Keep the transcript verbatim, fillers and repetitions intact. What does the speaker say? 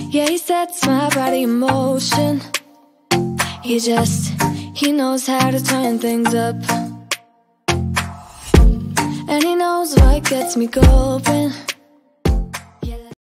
Yeah, he sets my body in motion. He just, he knows how to turn things up. And he knows what gets me going.